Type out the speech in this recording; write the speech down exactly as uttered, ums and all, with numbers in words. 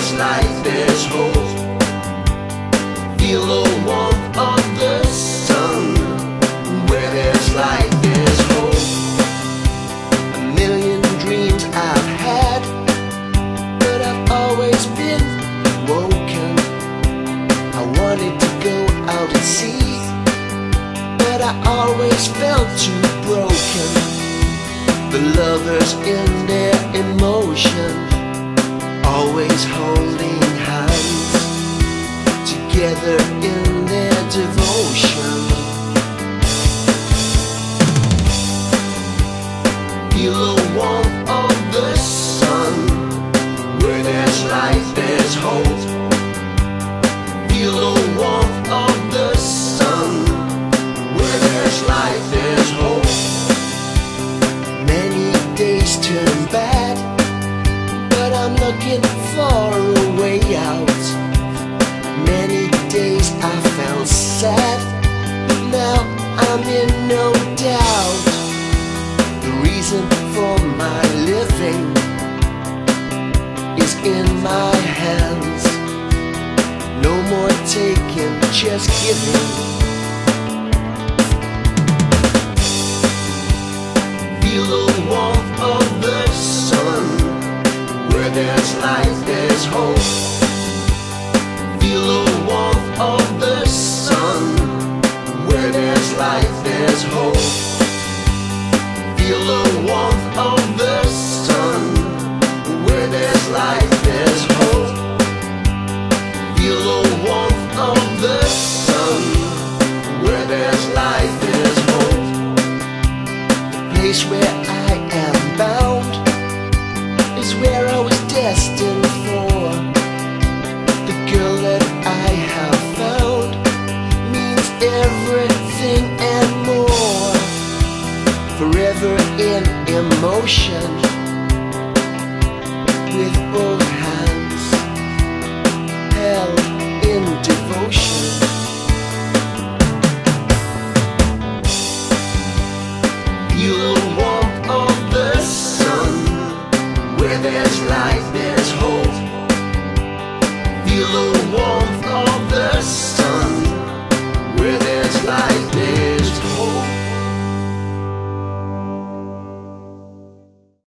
there's light, there's hope. Feel the warmth of the sun. Where there's light, there's hope. A million dreams I've had, but I've always been woken. I wanted to go out at sea, but I always felt too broken. The lovers in their emotion, always holding hands, together in their devotion. Feel the warmth of the sun. Where there's light, there's hope. Feel the warmth of the sun. Where there's light, there's hope. Many days turn bad, but I'm looking for a way out. Many days I felt sad, now I'm in no doubt. The reason for my living is in my hands. No more taking, just giving. Feel the warmth of the sun. Where there's light, there's hope. Feel the warmth of the sun. Where there's light, there's hope. Feel the warmth of the sun. Where there's light, there's hope. Feel the warmth of the sun. Where there's light, there's hope. The place where I am bound is where I was destined for. The girl that I have found means everything and more. Forever in emotion, with both hands held in devotion. You